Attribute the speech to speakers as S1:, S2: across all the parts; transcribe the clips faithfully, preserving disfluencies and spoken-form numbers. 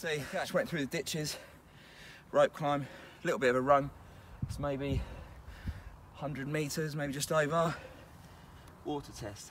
S1: see, just went through the ditches, rope climb, a little bit of a run. It's maybe one hundred metres, maybe just over. Water test.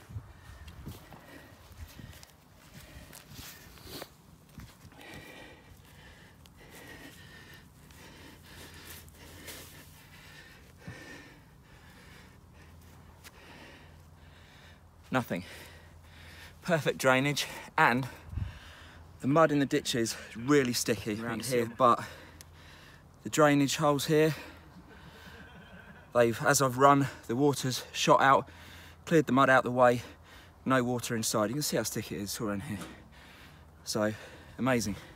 S1: Nothing. Perfect drainage, and the mud in the ditches is really sticky around here, but the drainage holes here, they've, as I've run, the water's shot out, cleared the mud out the way, no water inside. You can see how sticky it is all around here. So, amazing.